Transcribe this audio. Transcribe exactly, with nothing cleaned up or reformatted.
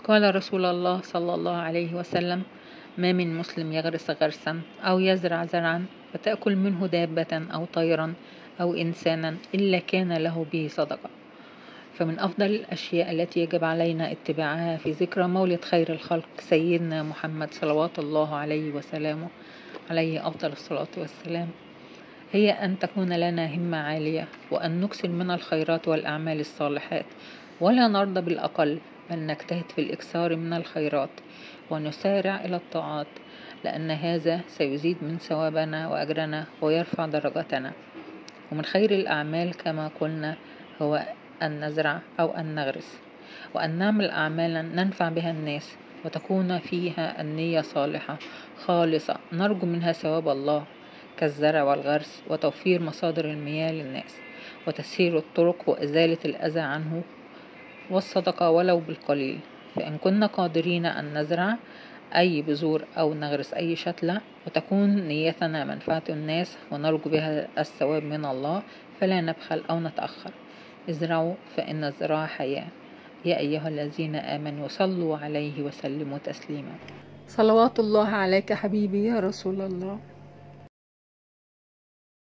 قال رسول الله صلى الله عليه وسلم: ما من مسلم يغرس غرسا أو يزرع زرعا فتأكل منه دابة أو طيرا أو إنسانا إلا كان له به صدقة. فمن أفضل الأشياء التي يجب علينا اتباعها في ذكرى مولد خير الخلق سيدنا محمد صلوات الله عليه وسلامه عليه أفضل الصلاة والسلام هي أن تكون لنا همة عالية، وأن نكثر من الخيرات والأعمال الصالحات، ولا نرضى بالأقل، بل نجتهد في الإكثار من الخيرات ونسارع إلى الطاعات، لأن هذا سيزيد من ثوابنا وأجرنا ويرفع درجتنا. ومن خير الأعمال كما قلنا هو أن نزرع أو أن نغرس، وأن نعمل أعمالا ننفع بها الناس وتكون فيها النية صالحة خالصة نرجو منها ثواب الله، كالزرع والغرس وتوفير مصادر المياه للناس وتسهيل الطرق وإزالة الأذى عنه، والصدقة ولو بالقليل. فإن كنا قادرين أن نزرع أي بذور أو نغرس أي شتلة وتكون نيتنا منفعة الناس ونرجو بها الثواب من الله فلا نبخل أو نتأخر. ازرعوا فإن الزراعة حياة. يا أيها الذين آمنوا صلوا عليه وسلموا تسليما. صلوات الله عليك حبيبي يا رسول الله.